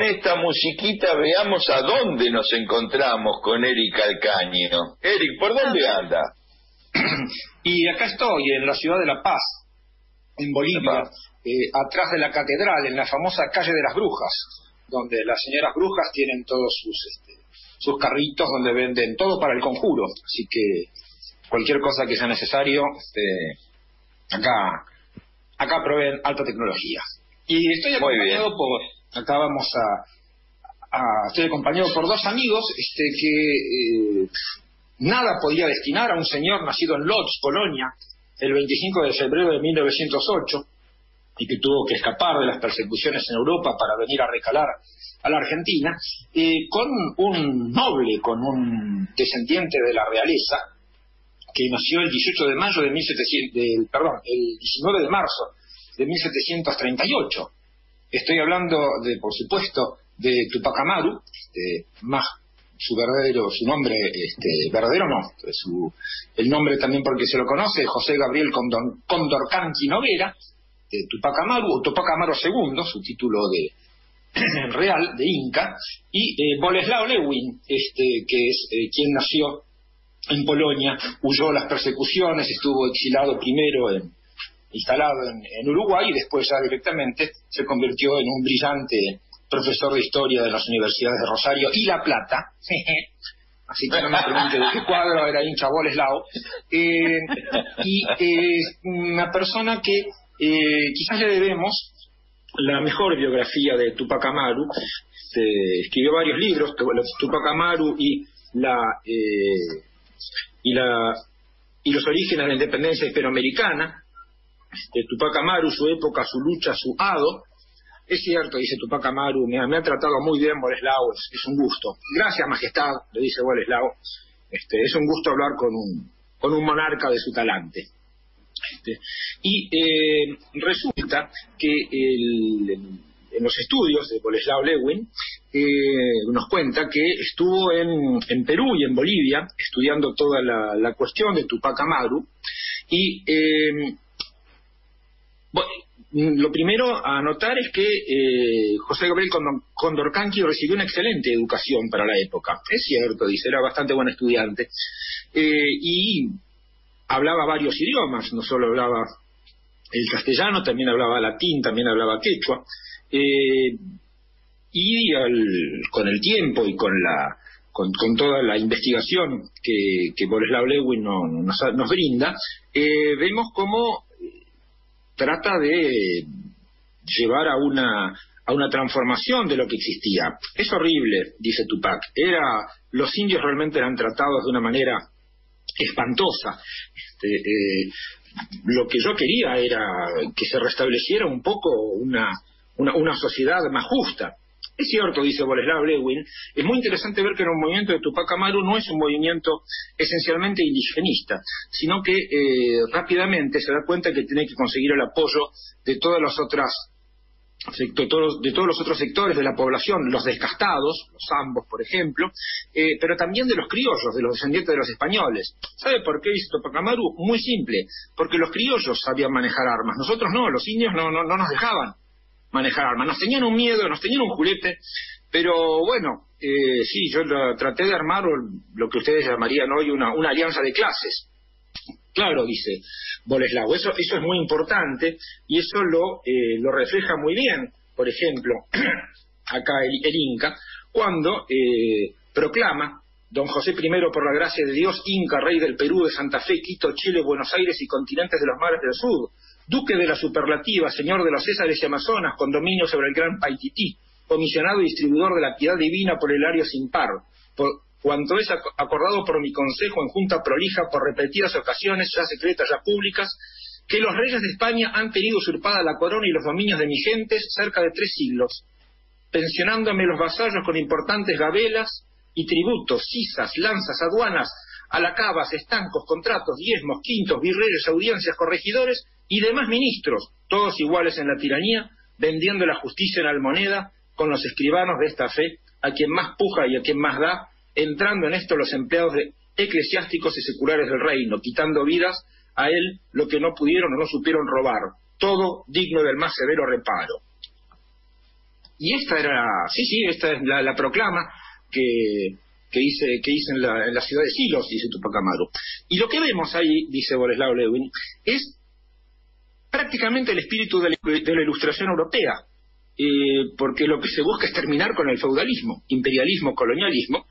esta musiquita veamos a dónde nos encontramos con Eric Calcaño. Eric, ¿por dónde anda? Y acá estoy, en la ciudad de La Paz, en Bolivia, atrás de la catedral, en la famosa calle de las Brujas, donde las señoras brujas tienen todos sus carritos donde venden todo para el conjuro. Así que cualquier cosa que sea necesario, acá proveen alta tecnología. Y estoy acompañado estoy acompañado por dos amigos que nada podía destinar a un señor nacido en Lodz, Polonia, el 25 de febrero de 1908, y que tuvo que escapar de las persecuciones en Europa para venir a recalar a la Argentina, con un noble, con un descendiente de la realeza, que nació el 18 de mayo de el 19 de marzo de 1738. Estoy hablando por supuesto, de Tupac Amaru, su nombre verdadero no, el nombre también porque se lo conoce, José Gabriel Condorcanqui Noguera, de Tupac Amaru, o Tupac Amaru II, su título real, de Inca, y Boleslao Lewin, que es quien nació en Polonia, huyó las persecuciones, estuvo exilado primero instalado en Uruguay, y después ya directamente se convirtió en un brillante profesor de historia de las universidades de Rosario y La Plata. Así que no me pregunte de qué cuadro era hincha Boleslao. Una persona que quizás le debemos la mejor biografía de Tupac Amaru. Escribió varios libros, Tupac Amaru y los orígenes de la independencia hispanoamericana. Tupac Amaru, su época, su lucha, su hado. Es cierto, dice Tupac Amaru, me ha tratado muy bien Boleslao, es un gusto. Gracias, majestad, le dice Boleslao. Es un gusto hablar con un monarca de su talante. Resulta que en los estudios de Boleslao Lewin nos cuenta que estuvo en Perú y en Bolivia estudiando toda la cuestión de Tupac Amaru, y lo primero a notar es que José Gabriel Condorcanqui recibió una excelente educación para la época. Es cierto, dice, era bastante buen estudiante, y hablaba varios idiomas, no solo hablaba el castellano, también hablaba latín, también hablaba quechua, con el tiempo y con toda la investigación que Boleslao Lewin nos brinda, vemos cómo trata de llevar a una transformación de lo que existía. Es horrible, dice Tupac. Los indios realmente eran tratados de una manera espantosa. Lo que yo quería era que se restableciera un poco una sociedad más justa. Es cierto, dice Boleslao Lewin, es muy interesante ver que en un movimiento de Tupac Amaru no es un movimiento esencialmente indigenista, sino que rápidamente se da cuenta que tiene que conseguir el apoyo de todos los otros sectores de la población, los descastados, los zambos, por ejemplo, pero también de los criollos, de los descendientes de los españoles. ¿Sabe por qué dice Tupac Amaru? Muy simple, porque los criollos sabían manejar armas, nosotros no, los indios no nos dejaban manejar armas, nos tenían un miedo, nos tenían un julete, pero bueno, sí, yo traté de armar lo que ustedes llamarían hoy una alianza de clases. Claro, dice Boleslao, eso es muy importante, y eso lo refleja muy bien, por ejemplo, acá el Inca, cuando proclama: Don José I, por la gracia de Dios, Inca, rey del Perú, de Santa Fe, Quito, Chile, Buenos Aires y continentes de los mares del sur, duque de la superlativa, señor de los Césares y Amazonas, con dominio sobre el gran Paitití, comisionado y distribuidor de la piedad divina por el Ario sin par, por cuanto es acordado por mi consejo en junta prolija por repetidas ocasiones, ya secretas, ya públicas, que los reyes de España han tenido usurpada la corona y los dominios de mis gentes cerca de 3 siglos, pensionándome los vasallos con importantes gabelas y tributos, cisas, lanzas, aduanas, alacabas, estancos, contratos, diezmos, quintos, virreyes, audiencias, corregidores y demás ministros, todos iguales en la tiranía, vendiendo la justicia en almoneda con los escribanos de esta fe, a quien más puja y a quien más da, entrando en esto los empleados eclesiásticos y seculares del reino, quitando vidas a él lo que no pudieron o no supieron robar, todo digno del más severo reparo. Y esta esta es la proclama que hice en la ciudad de Silos, dice Tupac Amaru. Y lo que vemos ahí, dice Boleslao Lewin, es prácticamente el espíritu de la Ilustración europea, porque lo que se busca es terminar con el feudalismo, imperialismo, colonialismo,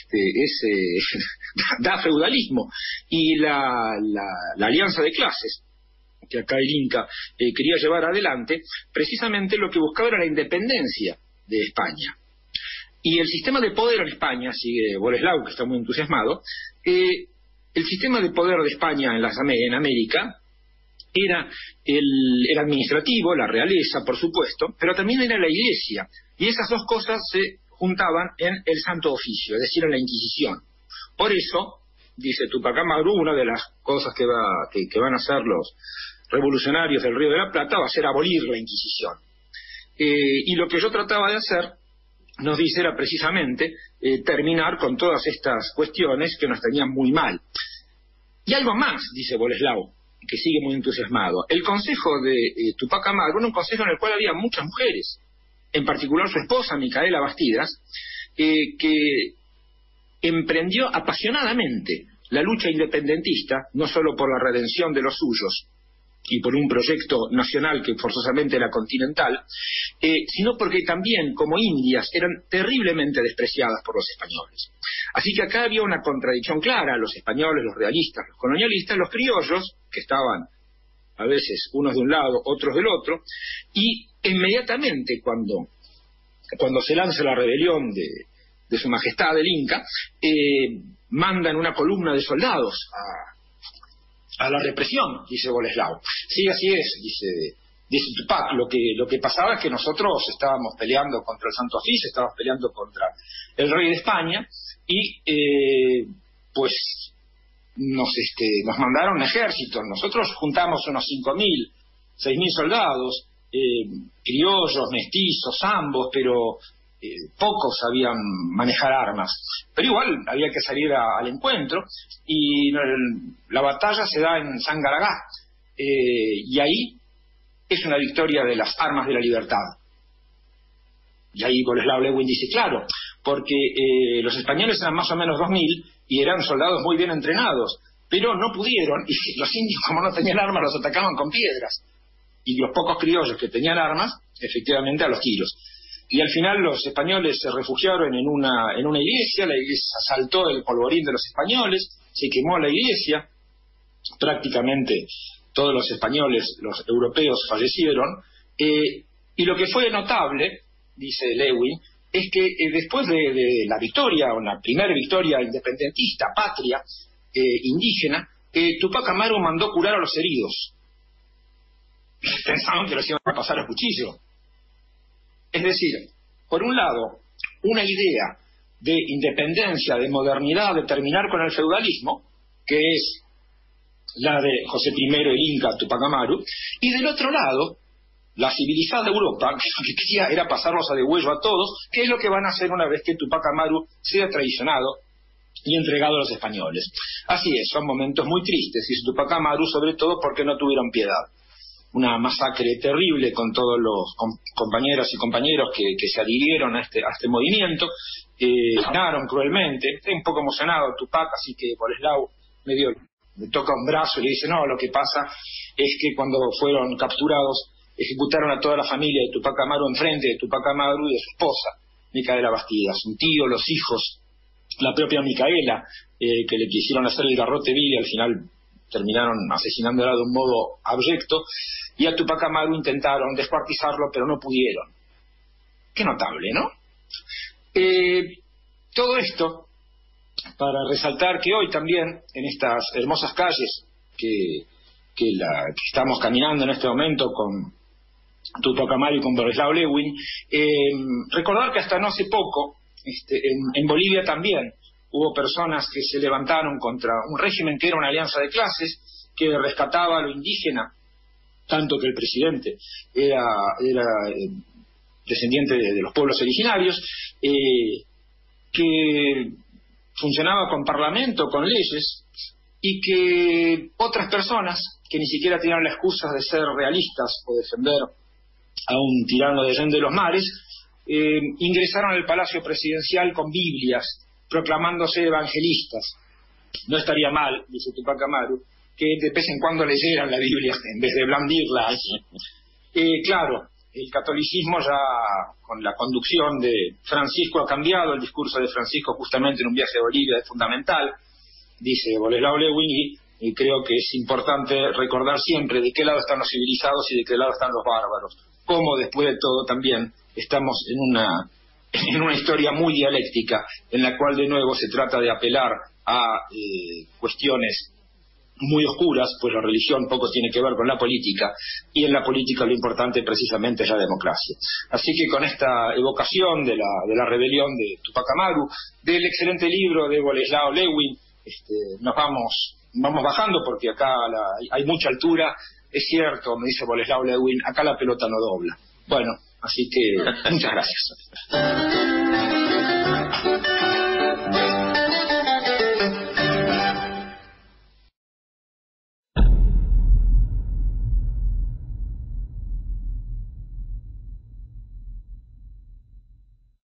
da feudalismo, y la alianza de clases que acá el Inca quería llevar adelante, precisamente lo que buscaba era la independencia de España. Y el sistema de poder en España, sigue Boleslao, que está muy entusiasmado, el sistema de poder de España en América era el administrativo, la realeza, por supuesto, pero también era la iglesia. Y esas dos cosas se juntaban en el Santo Oficio, es decir, en la Inquisición. Por eso, dice Tupac Amaru, una de las cosas que van a hacer los revolucionarios del Río de la Plata va a ser abolir la Inquisición. Y lo que yo trataba de hacer, nos dice, era precisamente terminar con todas estas cuestiones que nos tenían muy mal. Y algo más, dice Boleslao, que sigue muy entusiasmado. El consejo de Tupac Amaru era un consejo en el cual había muchas mujeres, en particular su esposa, Micaela Bastidas, que emprendió apasionadamente la lucha independentista, no solo por la redención de los suyos y por un proyecto nacional que forzosamente era continental, sino porque también, como indias, eran terriblemente despreciadas por los españoles. Así que acá había una contradicción clara: los españoles, los realistas, los colonialistas, los criollos, que estaban a veces unos de un lado, otros del otro, y inmediatamente cuando se lanza la rebelión de su majestad el Inca, mandan una columna de soldados a la represión, dice Boleslao. Sí, así es, dice Tupac. Lo que pasaba es que nosotros estábamos peleando contra el Santo Oficio, estábamos peleando contra el rey de España, y pues nos mandaron un ejército. Nosotros juntamos unos 5.000, 6.000 soldados, criollos, mestizos, ambos, pero pocos sabían manejar armas. Pero igual había que salir al encuentro, y la batalla se da en Sangaragá, y ahí es una victoria de las armas de la libertad. Y ahí Boleslao Lewin dice, claro, porque los españoles eran más o menos 2.000 y eran soldados muy bien entrenados, pero no pudieron, y los indios, como no tenían armas, los atacaban con piedras, y los pocos criollos que tenían armas, efectivamente, a los tiros. Y al final los españoles se refugiaron en una iglesia, la iglesia saltó el polvorín de los españoles, se quemó la iglesia, prácticamente todos los españoles, los europeos, fallecieron, y lo que fue notable, dice Lewin, es que después de la victoria, o la primera victoria independentista, patria, indígena, Tupac Amaru mandó curar a los heridos. Pensaban que los iban a pasar a cuchillo. Es decir, por un lado, una idea de independencia, de modernidad, de terminar con el feudalismo, que es la de José I el Inca, Tupac Amaru, y del otro lado, la civilizada Europa, que lo que quería era pasarlos a degüello a todos, que es lo que van a hacer una vez que Tupac Amaru sea traicionado y entregado a los españoles. Así es, son momentos muy tristes, y Tupac Amaru, sobre todo porque no tuvieron piedad. Una masacre terrible con todos los compañeras y compañeros que se adhirieron a este movimiento, ganaron cruelmente. Estoy un poco emocionado Tupac, así que Boleslao me toca un brazo y le dice, no, lo que pasa es que cuando fueron capturados ejecutaron a toda la familia de Tupac Amaru enfrente de Tupac Amaru y de su esposa, Micaela Bastidas, un tío, los hijos, la propia Micaela, que le quisieron hacer el garrote vil y al final terminaron asesinándola de un modo abyecto, y a Tupac Amaru intentaron descuartizarlo, pero no pudieron. Qué notable, ¿no? Todo esto para resaltar que hoy también, en estas hermosas calles que estamos caminando en este momento con Tupac Amaru y con Boleslao Lewin, recordar que hasta no hace poco, en Bolivia también, hubo personas que se levantaron contra un régimen que era una alianza de clases, que rescataba a lo indígena, tanto que el presidente era descendiente de los pueblos originarios, que funcionaba con parlamento, con leyes, y que otras personas, que ni siquiera tenían la excusa de ser realistas o defender a un tirano de Allende de los Mares, ingresaron al Palacio Presidencial con Biblias, proclamándose evangelistas. No estaría mal, dice Tupac Amaru, que de vez en cuando leyeran la Biblia en vez de blandirla. Claro, el catolicismo ya con la conducción de Francisco ha cambiado. El discurso de Francisco justamente en un viaje a Bolivia es fundamental, dice Boleslao Lewin, y creo que es importante recordar siempre de qué lado están los civilizados y de qué lado están los bárbaros. Cómo después de todo también estamos en una historia muy dialéctica, en la cual de nuevo se trata de apelar a cuestiones muy oscuras, pues la religión poco tiene que ver con la política, y en la política lo importante precisamente es la democracia. Así que con esta evocación de la rebelión de Tupac Amaru, del excelente libro de Boleslao Lewin, nos vamos bajando, porque acá hay mucha altura. Es cierto, me dice Boleslao Lewin, acá la pelota no dobla. Bueno, así que muchas gracias.